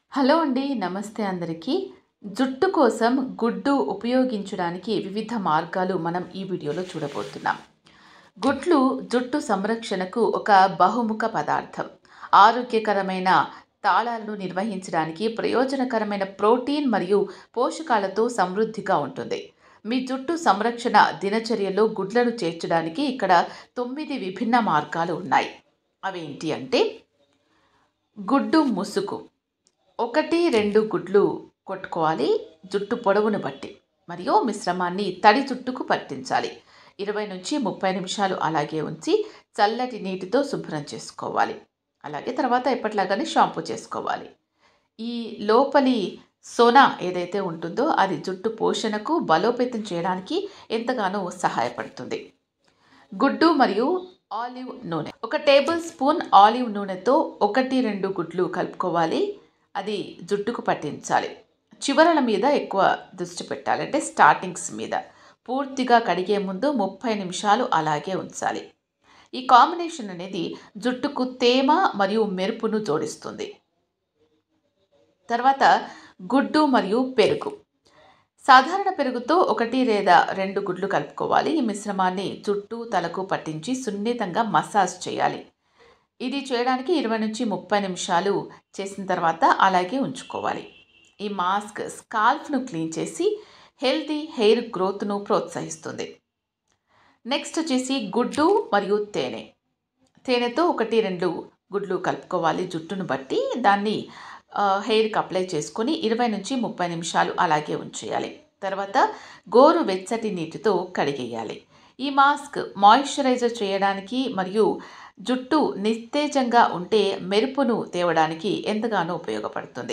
Hello అండి. నమస్తే అందరికీ. జుట్టు కోసం గుడ్డు ఉపయోగించడానికి వివిధ మార్గాలు మనం ఈ వీడియోలో చూడబోతున్నాం. గుడ్లు జుట్టు సంరక్షణకు ఒక బహుముఖ పదార్థం. ఆరోగ్యకరమైన తాళాలను నిర్వహించడానికి ప్రయోజనకరమైన ప్రోటీన్ మరియు పోషకాలతో సమృద్ధిగా ఉంటుంది. మీ జుట్టు సంరక్షణ దినచర్యలో గుడ్లను చేర్చడానికి ఇక్కడ 9 విభిన్న మార్గాలు ఉన్నాయి. అవేంటి అంటే గుడ్డు ముసుగు. 1-2 గుడ్లు కొట్టుకోవాలి జుట్టు పొడవును బట్టి. మరియు మిశ్రమాన్ని తడి జుట్టుకు పట్టించాలి. 20-30 నిమిషాలు అలాగే ఉంచి చల్లటి నీటితో శుభ్రం చేసుకోవాలి. అలాగే తర్వాత ఎప్పటిలాగానే షాంపూ చేసుకోవాలి. ఈ లోపలి సొన ఏదైతే ఉంటుందో అది జుట్టు పోషణకు బలోపేతం చేయడానికి ఎంతగానో సహాయపడుతుంది. గుడ్డు మరియు ఆలివ్ నూనె. 1 టేబుల్ స్పూన్ ఆలివ్ నూనెతో 1-2 గుడ్లు కలుపుకోవాలి. అది జుట్టుకు పట్టించాలి. చివరల మీద ఎక్కువ దృష్టి పెట్టాలి, అంటే స్టార్టింగ్స్ మీద. పూర్తిగా కడిగే ముందు 30 నిమిషాలు అలాగే ఉంచాలి. ఈ కాంబినేషన్ అనేది జుట్టుకు తేమ మరియు మెరుపును జోడిస్తుంది. తర్వాత గుడ్డు మరియు పెరుగు. సాధారణ పెరుగుతో 1 లేదా 2 గుడ్లు కలుపుకోవాలి. ఈ మిశ్రమాన్ని జుట్టు తలకు పట్టించి సున్నితంగా మసాజ్ చేయాలి. ఇది చేయడానికి 20-30 నిమిషాలు చేసిన తర్వాత అలాగే ఉంచుకోవాలి. ఈ మాస్క్ స్కాల్ఫ్ను క్లీన్ చేసి హెల్తీ హెయిర్ గ్రోత్ను ప్రోత్సహిస్తుంది. నెక్స్ట్ వచ్చేసి గుడ్డు మరియు తేనె. తేనెతో 1-2 గుడ్లు కలుపుకోవాలి జుట్టును బట్టి. దాన్ని హెయిర్కి అప్లై చేసుకొని 20-30 నిమిషాలు అలాగే ఉంచేయాలి. తర్వాత గోరు వెచ్చటి నీటితో కడిగేయాలి. ఈ మాస్క్ మాయిశ్చరైజర్ చేయడానికి మరియు జుట్టు నిస్తేజంగా ఉంటే మెరుపును తేవడానికి ఎంతగానో ఉపయోగపడుతుంది.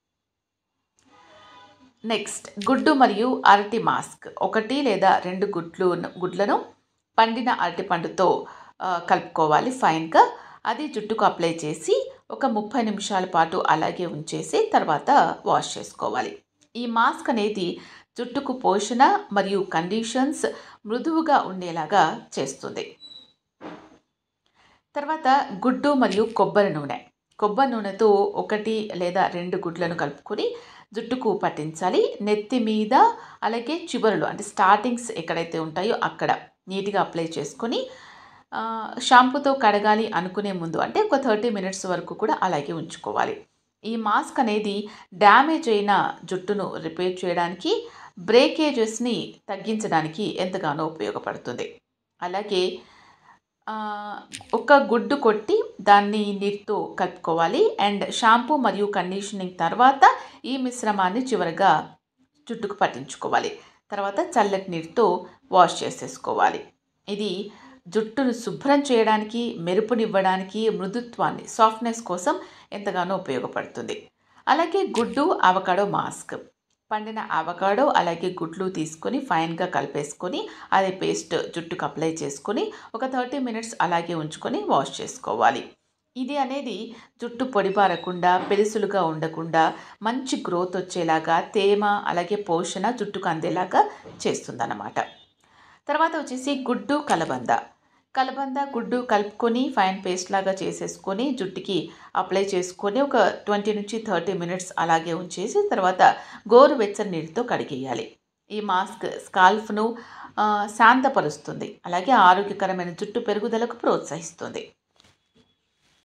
నెక్స్ట్ గుడ్డు మరియు అరటి మాస్క్. 1 లేదా 2 గుడ్లను పండిన అరటిపండుతో కలుపుకోవాలి ఫైన్గా. అది జుట్టుకు అప్లై చేసి ఒక 30 నిమిషాల పాటు అలాగే ఉంచేసి తర్వాత వాష్ చేసుకోవాలి. ఈ మాస్క్ అనేది జుట్టుకు పోషణ మరియు కండిషన్స్ మృదువుగా ఉండేలాగా చేస్తుంది. తర్వాత గుడ్డు మరియు కొబ్బరి నూనె. కొబ్బరి నూనెతో 1 లేదా 2 గుడ్లను కలుపుకొని జుట్టుకు పట్టించాలి. నెత్తి మీద అలాగే చివరలు, అంటే స్టార్టింగ్స్ ఎక్కడైతే ఉంటాయో అక్కడ నీట్గా అప్లై చేసుకొని షాంపూతో కడగాలి అనుకునే ముందు, అంటే ఒక 30 మినిట్స్ వరకు కూడా అలాగే ఉంచుకోవాలి. ఈ మాస్క్ అనేది డ్యామేజ్ అయిన జుట్టును రిపేర్ చేయడానికి, బ్రేకేజెస్ని తగ్గించడానికి ఎంతగానో ఉపయోగపడుతుంది. అలాగే 1 గుడ్డు కొట్టి దాన్ని నీటితో కలుపుకోవాలి. అండ్ షాంపూ మరియు కండిషనింగ్ తర్వాత ఈ మిశ్రమాన్ని చివరగా జుట్టుకు పట్టించుకోవాలి. తర్వాత చల్లటి నీటితో వాష్ చేసేసుకోవాలి. ఇది జుట్టును శుభ్రం చేయడానికి, మెరుపునివ్వడానికి, మృదుత్వాన్ని, సాఫ్ట్నెస్ కోసం ఎంతగానో ఉపయోగపడుతుంది. అలాగే గుడ్డు అవకాడో మాస్క్. పండిన అవకాడో అలాగే గుడ్లు తీసుకొని ఫైన్గా కలిపేసుకొని అదే పేస్ట్ జుట్టుకు అప్లై చేసుకొని ఒక 30 మినిట్స్ అలాగే ఉంచుకొని వాష్ చేసుకోవాలి. ఇది అనేది జుట్టు పొడిబారకుండా, పెలుసులుగా ఉండకుండా, మంచి గ్రోత్ వచ్చేలాగా, తేమ అలాగే పోషణ జుట్టుకు అందేలాగా చేస్తుందన్నమాట. తర్వాత వచ్చేసి గుడ్డు కలబంద. గుడ్డు కలుపుకొని ఫైన్ పేస్ట్ లాగా చేసేసుకొని జుట్టుకి అప్లై చేసుకొని ఒక 20-30 మినిట్స్ అలాగే ఉంచేసి తర్వాత గోరువెచ్చని నీటితో కడిగేయాలి. ఈ మాస్క్ స్కాల్ఫ్ను శాంతపరుస్తుంది, అలాగే ఆరోగ్యకరమైన జుట్టు పెరుగుదలకు ప్రోత్సహిస్తుంది.